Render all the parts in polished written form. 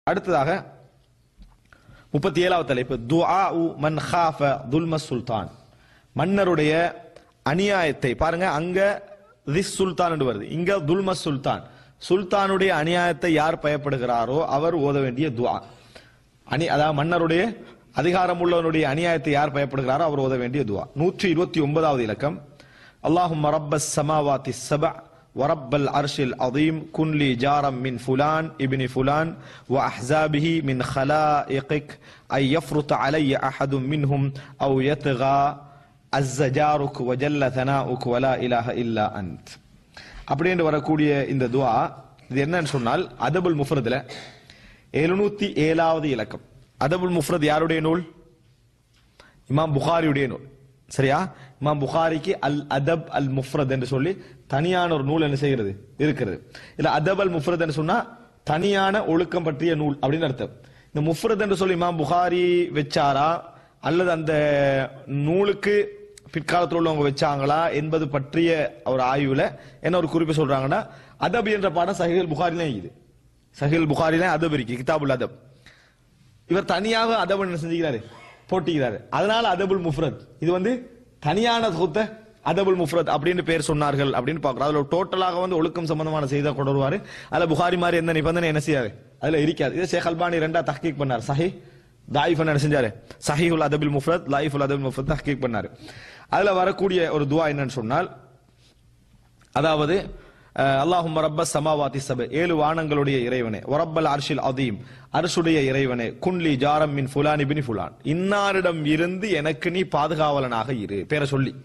அடுத்ததாக 37வது தலைப்பு துஆஉ மன் காஃப துல்ம சுல்தான். மன்னருடைய அநியாயத்தை பாருங்க, அங்க திஸ் சுல்தான் என்று வருது, இங்க துல்ம சுல்தான். சுல்தானுடைய அநியாயத்தை யார் பயப்படுகிறாரோ அவர் ஓத வேண்டிய துஆ. அதாவது மன்னருடைய அதிகாரம் உள்ளவனுடைய அநியாயத்தை யார் பயப்படுகிறாரோ அவர் ஓத வேண்டிய துஆ. 129வது இலக்கம் அல்லாஹும்ம ரப்பஸ் ஸமாவாத்தி ஸபஅ ورب العرش العظيم كن لي جارا من فلان ابن فلان وأحزابه من خلائقك أن يفرط علي أحد منهم أو يطغى عز جارك وجل ثناؤك ولا إله إلا أنت. அப்படின்னு வரக்கூடிய இந்த துஆ இது என்னன்னு சொன்னால் அதபுல் முஃப்ரத்ல 707வது இலக்கம். அதபுல் முஃப்ரத் யாருடைய நூல்? இமாம் புகாரியுடைய நூல். சரியா? இமாம் புகாரிக்கு அல் அதப் அல் முஃப்ரத் என்று சொல்லி தனியான ஒரு நூல் என்ன செய்கிறது இருக்கிறது. இல்ல அதப் அல் முஃப்ரத் என்று சொன்னா தனியான ஒழுக்கம் பற்றிய நூல் அப்படின்னு அர்த்தம். இந்த முஃப்ரத் என்று சொல்லி இமாம் புகாரி வச்சாரா அல்லது அந்த நூலுக்கு பிற்காலத்தில் உள்ளவங்க வச்சாங்களா என்பது பற்றிய ஒரு ஆய்வுல என்ன ஒரு குறிப்பு சொல்றாங்கன்னா, அதப் என்ற பாடம் சஹீஹுல் புகாரிலே இருக்குது. சஹீஹுல் புகாரிலே அதப் இருக்கு, கிதாபுல் அதப். இவர் தனியாக அதப் என்ன செஞ்சுக்கிறாரு, போட்டிக்கிறாரு. அதனால அதபுல் முஃப்ரத் இது வந்து தனியான தொகுத்த அதபுல் முஃப்ரத் அப்படின்னு பேர் சொன்னார்கள் அப்படின்னு பாக்குறோம். அதுல டோட்டலாக வந்து ஒழுக்கம் சம்பந்தமான செய்தியை கொண்டு வருவாரு. அதுல புகாரி மாதிரி எந்த நிபந்தனை என்ன செய்யாது அதுல இருக்காது. இது ஷேக் அல்பானி ரெண்டா தஹ்கீக் பண்ணார். சஹி தாயிஃப் என்ன செஞ்சாரு, சஹீஹுல் அதபுல் முஃப்ரத் லாயிஃபுல் அதபுல் முஃப்ரத் தஹ்கீக் பண்ணாரு. அதுல வரக்கூடிய ஒரு துஆ என்னன்னு சொன்னால், அதாவது அல்லாஹும்ம ரப்பஸ் ஸமாவாத்தி ஸபஅ 7 வானங்களுடைய இறைவனே, வரப்பல் அர்ஷில் அதீம் அர்ஷுடைய இறைவனே, குன்லி ஜாரம் மின் ஃபுலான் இப்னி ஃபுலான் இன்னாரிடம் இருந்து எனக்கு நீ பாதுகாவலனாக இரு. பேரை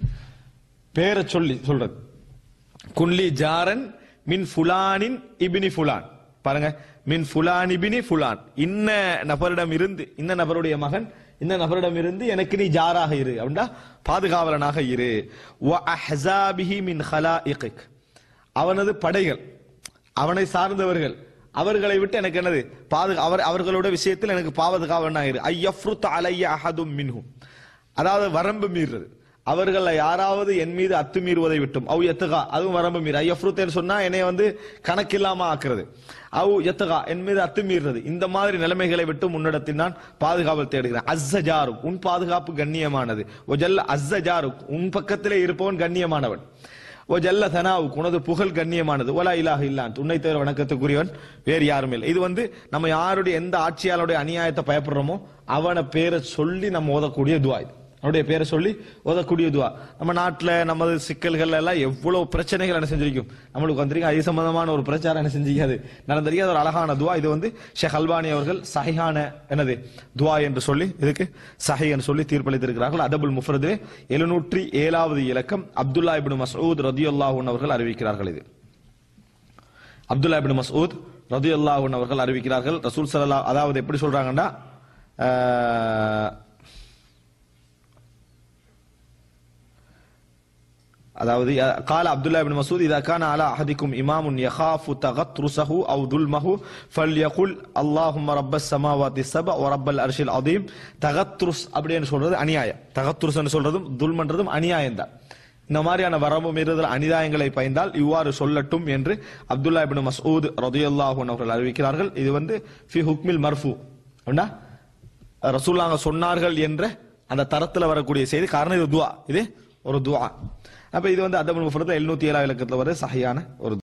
சொல்லி சொல்றது, குன்லி ஜாரன் மின் ஃபுலானின் இப்னி ஃபுலான். பாருங்க, மின் ஃபுலான் இப்னி ஃபுலான், இன்ன நபரிடம் இருந்து, இன்ன நபருடைய மகன் இந்த நபரிடம் இருந்து எனக்கு நீ ஜாராக இரு அப்படின்னா பாதுகாவலனாக இரு. வ அஹ்ஸாபிஹி மின் ஹலாயிகிக், அவனது படைகள், அவனை சார்ந்தவர்கள், அவர்களை விட்டு எனக்கு என்னது அவர்களோட விஷயத்தில் எனக்கு பாதுகாவலனாயிரு. ஐயஃப்ருத் அலைய அஹதும் மின்ஹும், அதாவது வரம்பு மீறுறது, அவர்கள் யாராவது என் மீது அத்துமீறுவதை விட்டும், அவு எத்தகா அதுவும் வரம்பு மீறு. ஐயஃப்ருத் சொன்னா என்னை வந்து கணக்கில்லாம ஆக்குறது, அவு எத்தகா என் மீது அத்துமீறுறது, இந்த மாதிரி நிலைமைகளை விட்டு முன்னிடத்தில் நான் பாதுகாவல் தேடுகிறேன். அஸ்ஸஜாருக் உன் பாதுகாப்பு கண்ணியமானது, ஒஜல்ல அஸ்ஸஜாருக் உன் பக்கத்திலே இருப்பவன் கண்ணியமானவன், ஜல்ல தனாவுக்கு உனது புகழ் கண்ணியமானது, வலா இலாஹ இல்லா அன்த் உன்னை தவிர வணக்கத்துக்குரியவன் வேறு யாரும் இல்லை. இது வந்து நம்ம யாருடைய எந்த ஆட்சியாளருடைய அநியாயத்தை பயப்படுறோமோ அவனை பேரை சொல்லி நம்ம ஓதக்கூடிய துஆ. இது அவனுடைய பேரை சொல்லி ஓதக்கூடிய துஆ. நம்ம நாட்டில் நமது சிக்கல்கள் எல்லாம் எவ்வளவு பிரச்சனைகள் என்ன செஞ்சிருக்கும் நம்மளுக்கு வந்திருக்கும். அது சம்பந்தமான ஒரு பிரச்சாரம் என்ன செஞ்சிக்காது நடந்திருக்காது. ஒரு அழகான துஆ. இது வந்து ஷேக் அல்பானி அவர்கள் சஹீஹான என்னது துஆ என்று சொல்லி இதுக்கு சஹீஹ் என்று சொல்லி தீர்ப்பளித்திருக்கிறார்கள். அதபுல் முஃப்ரத் 707வது இலக்கம் அப்துல்லா இப்னு மஸ்ஊத் ரலியல்லாஹு அன்ஹு அவர்கள் அறிவிக்கிறார்கள். இது அப்துல்லா இப்னு மஸ்ஊத் ரலியல்லாஹு அன்ஹு அவர்கள் அறிவிக்கிறார்கள். ரசூல் ஸல்லல்லாஹு அதாவது எப்படி சொல்றாங்கன்னா, அதாவது قال عبد الله بن مسعود اذا كان على احدكم امام يخاف تغطرسه او ظلمه فليقل اللهم رب السماوات السبع ورب العرش العظيم. தகத்ருஸ் அப்படின்னு சொல்றது அநியாயம், தகத்ருஸ்னு சொல்றதும் துல்மன்றதும் அநியாயம் தான். இந்த மாதிரியான வரம்பு மீறுதல் அநியாயங்களை பயந்தால் இவ்வாறு சொல்லட்டும் என்று அப்துல்லா இப்னு மஸ்ஊத் ரலியல்லாஹு அன்ஹு அவர்கள் அறிவிக்கிறார்கள். இது வந்து ஃபி ஹுக்மில் மர்ஃபு அப்படின்னா ரசூலுல்லாஹ் சொன்னார்கள் என்ற அந்த தரத்துல வரக்கூடிய செய்தி. காரணம் இது துஆ, இது ஒரு துஆ. அப்ப இது வந்து அதபுல் முஃப்ரத் 707 இலக்கத்துல வர சஹீஹான ஒரு